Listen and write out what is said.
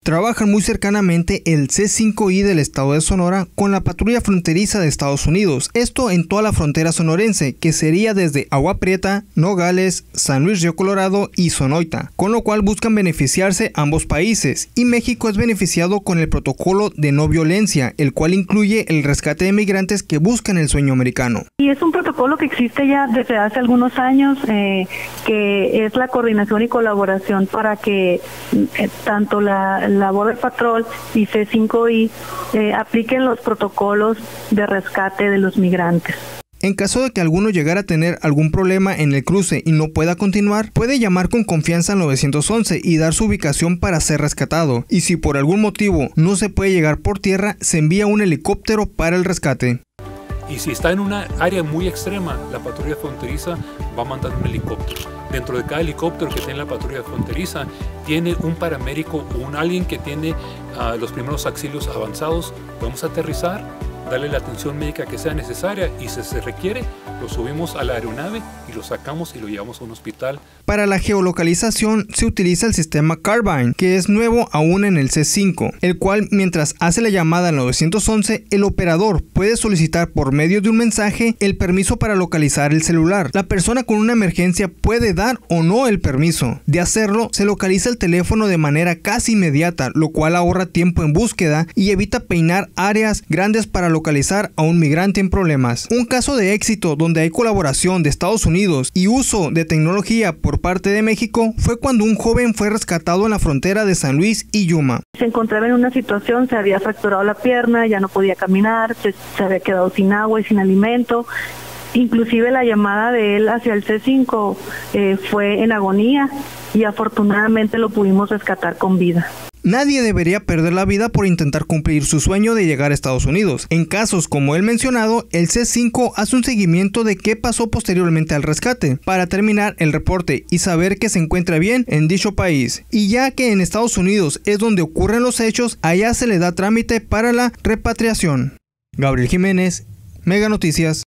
trabajan muy cercanamente el C5I del estado de Sonora con la patrulla fronteriza de Estados Unidos, esto en toda la frontera sonorense, que sería desde Agua Prieta, Nogales, San Luis Río Colorado y Sonoita, con lo cual buscan beneficiarse ambos países, y México es beneficiado con el protocolo de no violencia, el cual incluye el rescate de migrantes que buscan el sueño americano. Y es un protocolo que existe ya desde hace algunos años, que es la coordinación y colaboración para que tanto la Border Patrol y C5I apliquen los protocolos de rescate de los migrantes. En caso de que alguno llegara a tener algún problema en el cruce y no pueda continuar, puede llamar con confianza al 911 y dar su ubicación para ser rescatado. Y si por algún motivo no se puede llegar por tierra, se envía un helicóptero para el rescate. Y si está en una área muy extrema, la patrulla fronteriza va a mandar un helicóptero. Dentro de cada helicóptero que tiene la patrulla fronteriza, tiene un paramédico o alguien que tiene los primeros auxilios avanzados. Podemos aterrizar, darle la atención médica que sea necesaria y si se requiere, lo subimos a la aeronave y lo sacamos y lo llevamos a un hospital. Para la geolocalización se utiliza el sistema Carbyne, que es nuevo aún en el C5, el cual mientras hace la llamada al 911, el operador puede solicitar por medio de un mensaje el permiso para localizar el celular. La persona con una emergencia puede dar o no el permiso. De hacerlo, se localiza el teléfono de manera casi inmediata, lo cual ahorra tiempo en búsqueda y evita peinar áreas grandes para localizar a un migrante en problemas. Un caso de éxito donde hay colaboración de Estados Unidos y uso de tecnología por parte de México fue cuando un joven fue rescatado en la frontera de San Luis y Yuma. Se encontraba en una situación, se había fracturado la pierna, ya no podía caminar, se había quedado sin agua y sin alimento. Inclusive la llamada de él hacia el C5 fue en agonía y afortunadamente lo pudimos rescatar con vida. Nadie debería perder la vida por intentar cumplir su sueño de llegar a Estados Unidos. En casos como el mencionado, el C5 hace un seguimiento de qué pasó posteriormente al rescate, para terminar el reporte y saber que se encuentra bien en dicho país. Y ya que en Estados Unidos es donde ocurren los hechos, allá se le da trámite para la repatriación. Gabriel Jiménez, Mega Noticias.